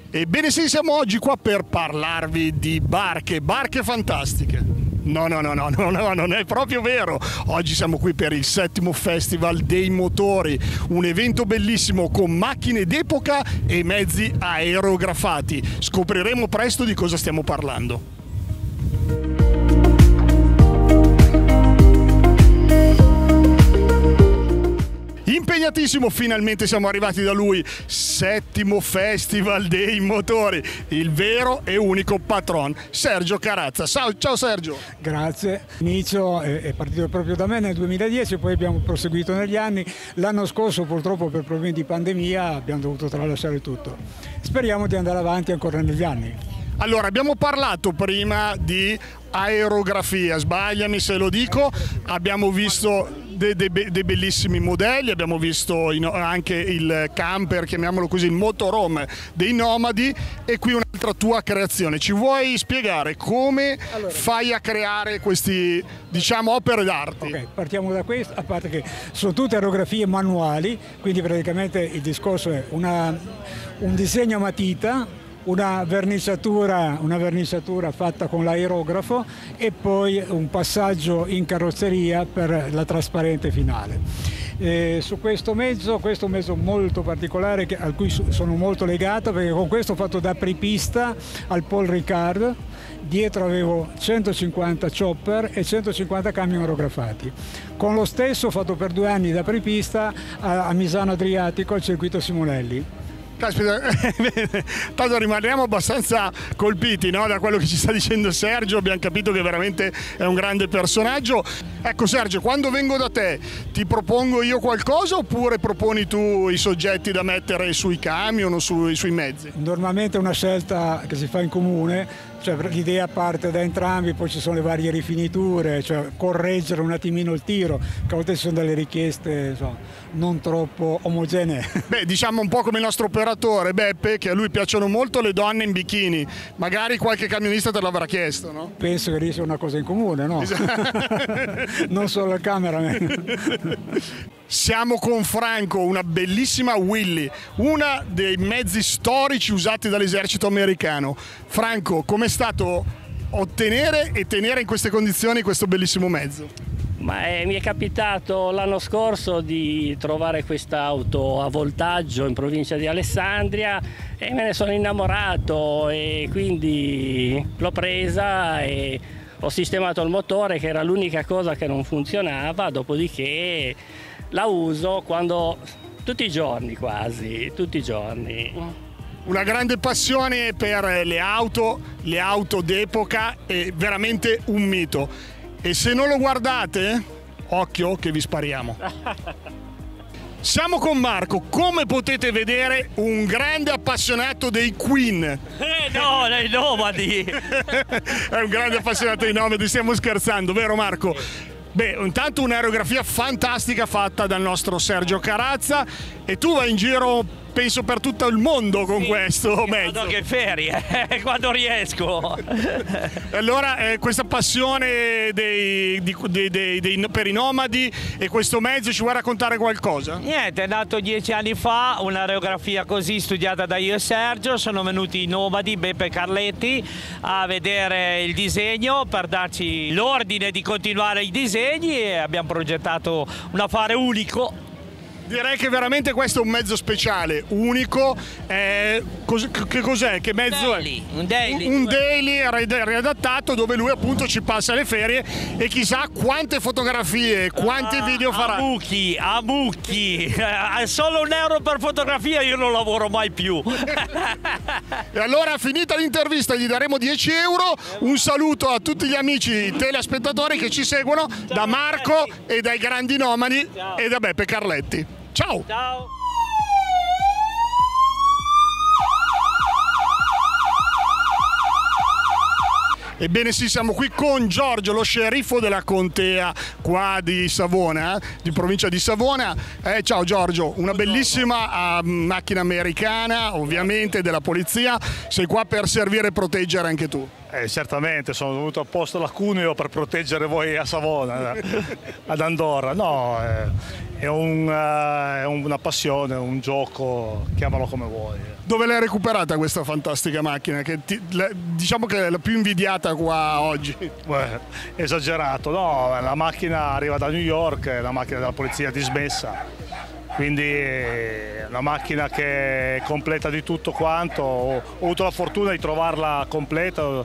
Ebbene sì, siamo oggi qua per parlarvi di barche fantastiche. No, non è proprio vero. Oggi siamo qui per il 7° Festival dei Motori, un evento bellissimo con macchine d'epoca e mezzi aerografati. Scopriremo presto di cosa stiamo parlando. Impegnatissimo, finalmente siamo arrivati da lui, 7° Festival dei Motori, il vero e unico patron, Sergio Carazza. Ciao Sergio. Grazie, l'inizio è partito proprio da me nel 2010, poi abbiamo proseguito negli anni. L'anno scorso purtroppo per problemi di pandemia abbiamo dovuto tralasciare tutto. Speriamo di andare avanti ancora negli anni. Allora, abbiamo parlato prima di aerografia, sbagliami se lo dico, abbiamo visto dei bellissimi modelli, abbiamo visto anche il camper, chiamiamolo così, il motorhome dei Nomadi, e qui un'altra tua creazione. Ci vuoi spiegare come fai a creare questi, diciamo, opere d'arte? Ok, partiamo da questo, a parte che sono tutte aerografie manuali, quindi praticamente il discorso è un disegno a matita, una verniciatura fatta con l'aerografo e poi un passaggio in carrozzeria per la trasparente finale. Su questo mezzo molto particolare a cui sono molto legato, perché con questo ho fatto da apripista al Paul Ricard. Dietro avevo 150 chopper e 150 camion aerografati. Con lo stesso ho fatto per 2 anni da apripista a Misano Adriatico al circuito Simonelli. Caspita, tanto rimaniamo abbastanza colpiti, no, da quello che ci sta dicendo Sergio. Abbiamo capito che veramente è un grande personaggio. Ecco Sergio, quando vengo da te ti propongo io qualcosa oppure proponi tu i soggetti da mettere sui camion o sui mezzi? Normalmente è una scelta che si fa in comune, cioè l'idea parte da entrambi, poi ci sono le varie rifiniture, cioè correggere un attimino il tiro, che a volte ci sono delle richieste non troppo omogenee. Beh, diciamo un po' come il nostro operatore Beppe, che a lui piacciono molto le donne in bikini, magari qualche camionista te l'avrà chiesto, no? Penso che sia una cosa in comune, no? Non solo il cameraman. Siamo con Franco, una bellissima Willy, una dei mezzi storici usati dall'esercito americano. Franco, com'è stato ottenere e tenere in queste condizioni questo bellissimo mezzo? Mi è capitato l'anno scorso di trovare quest'auto a voltaggio in provincia di Alessandria e me ne sono innamorato e quindi l'ho presa e ho sistemato il motore, che era l'unica cosa che non funzionava, dopodiché la uso tutti i giorni, quasi tutti i giorni. Una grande passione per le auto d'epoca, è veramente un mito. E se non lo guardate, occhio che vi spariamo. Siamo con Marco, come potete vedere un grande appassionato dei Queen. No, dei Nomadi. È un grande appassionato dei Nomadi, stiamo scherzando, vero Marco? Beh, intanto un'aerografia fantastica fatta dal nostro Sergio Carazza, e tu vai in giro penso per tutto il mondo con questo mezzo. Vado che ferie, quando riesco. Allora questa passione per i Nomadi e questo mezzo, ci vuoi raccontare qualcosa? Niente, è nato 10 anni fa, un'aerografia così studiata da io e Sergio. Sono venuti i Nomadi, Beppe e Carletti, a vedere il disegno per darci l'ordine di continuare i disegni, e abbiamo progettato un affare unico. Direi che veramente questo è un mezzo speciale, unico. Che cos'è? Che mezzo è? Un daily. Un daily riadattato, dove lui appunto ci passa le ferie e chissà quante fotografie, quanti video farà. A bucchi. Solo €1 per fotografia, io non lavoro mai più. E allora, finita l'intervista, gli daremo 10 euro. Un saluto a tutti gli amici telespettatori che ci seguono, da Marco e dai grandi Nomadi e da Beppe Carletti. Ciao! Ciao! Ebbene sì, siamo qui con Giorgio, lo sceriffo della contea qua di Savona, di provincia di Savona. Ciao Giorgio, una bellissima macchina americana, ovviamente della polizia. Sei qua per servire e proteggere anche tu. Certamente, sono venuto apposta da Cuneo per proteggere voi a Savona, ad Andorra. No, è una passione, un gioco, chiamalo come vuoi. Dove l'hai recuperata questa fantastica macchina? Diciamo che è la più invidiata qua oggi. Beh, esagerato, no, la macchina arriva da New York, è la macchina della polizia dismessa, quindi è una macchina che è completa di tutto quanto. Ho avuto la fortuna di trovarla completa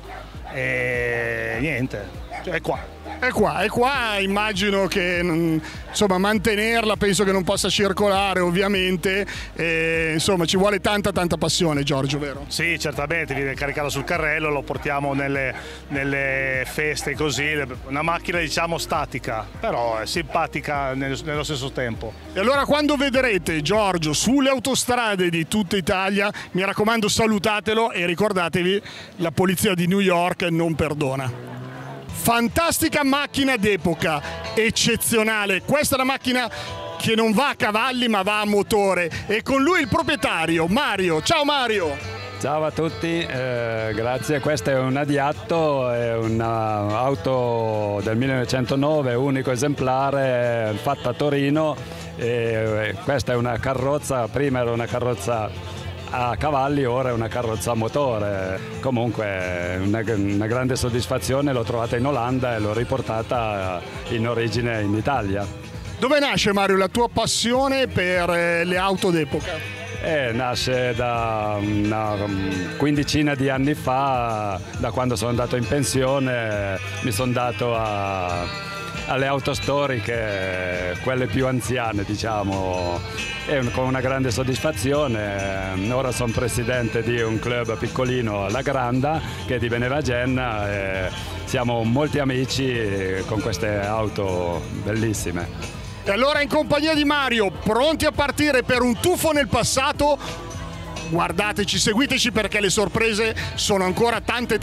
e niente, cioè è qua. È qua, immagino che insomma, mantenerla penso che non possa circolare ovviamente, insomma ci vuole tanta passione, Giorgio, vero? Sì, certamente, viene caricata sul carrello, lo portiamo nelle feste così, una macchina diciamo statica, però è simpatica nello stesso tempo. E allora quando vedrete Giorgio sulle autostrade di tutta Italia, mi raccomando salutatelo e ricordatevi, la polizia di New York non perdona. Fantastica macchina d'epoca, eccezionale. Questa è una macchina che non va a cavalli ma va a motore e con lui il proprietario Mario. Ciao Mario! Ciao a tutti, grazie. Questa è una Diatto, è un'auto del 1909, unico esemplare, fatta a Torino. Questa è una carrozza, prima era una carrozza a cavalli, ora è una carrozza a motore. Comunque una grande soddisfazione, l'ho trovata in Olanda e l'ho riportata in origine in Italia. Dove nasce Mario la tua passione per le auto d'epoca? Nasce da una quindicina di anni fa, da quando sono andato in pensione, mi sono dato alle auto storiche, quelle più anziane diciamo, e con una grande soddisfazione. Ora sono presidente di un club piccolino, La Granda, che è di Benevagenna, e siamo molti amici con queste auto bellissime. E allora in compagnia di Mario, pronti a partire per un tuffo nel passato? Guardateci, seguiteci perché le sorprese sono ancora tante.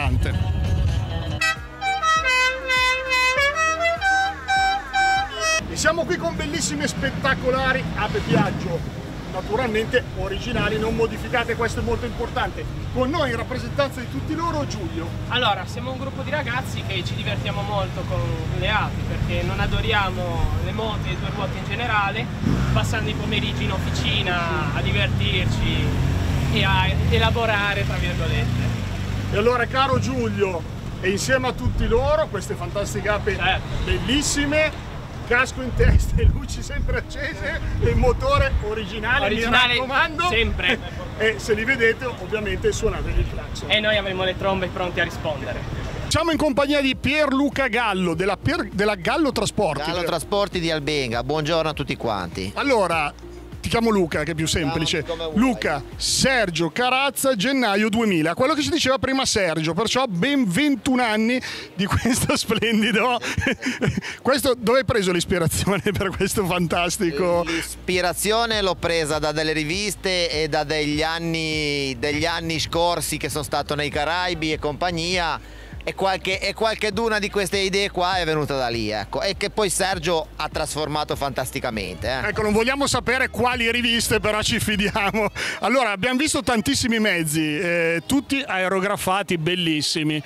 E siamo qui con bellissime spettacolari Ape Piaggio, naturalmente originali, non modificate, questo è molto importante. Con noi in rappresentanza di tutti loro Giulio. Allora, siamo un gruppo di ragazzi che ci divertiamo molto con le api perché non adoriamo le moto e i due ruote in generale, passando i pomeriggi in officina a divertirci e a elaborare, tra virgolette. E allora caro Giulio, e insieme a tutti loro, queste fantastiche ape bellissime, casco in testa e luci sempre accese e il motore originale, mi raccomando, sempre. E se li vedete ovviamente suonatevi il clacson. E noi avremo le trombe pronte a rispondere. Siamo in compagnia di Pierluca Gallo della Gallo Trasporti. Gallo Trasporti di Albenga, buongiorno a tutti quanti. Allora, ti chiamo Luca che è più semplice. Luca, Sergio Carazza, gennaio 2000, quello che ci diceva prima Sergio, perciò ben 21 anni di questo splendido. Questo, dove hai preso l'ispirazione per questo fantastico? L'ispirazione l'ho presa da delle riviste e da degli anni scorsi che sono stato nei Caraibi e compagnia. E qualcheduna di queste idee qua è venuta da lì, ecco, e che poi Sergio ha trasformato fantasticamente. Ecco, non vogliamo sapere quali riviste, però ci fidiamo. Allora, abbiamo visto tantissimi mezzi, tutti aerografati, bellissimi.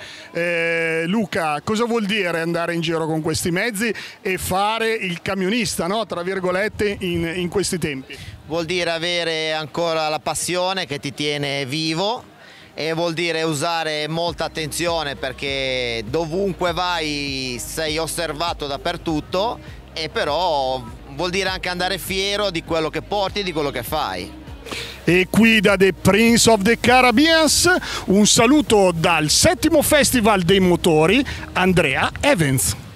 Luca, cosa vuol dire andare in giro con questi mezzi e fare il camionista, no? Tra virgolette, in questi tempi? Vuol dire avere ancora la passione che ti tiene vivo. E vuol dire usare molta attenzione perché dovunque vai sei osservato dappertutto, e però vuol dire anche andare fiero di quello che porti e di quello che fai. E qui da The Prince of the Caribbeans un saluto dal 7° Festival dei Motori, Andrea Evans.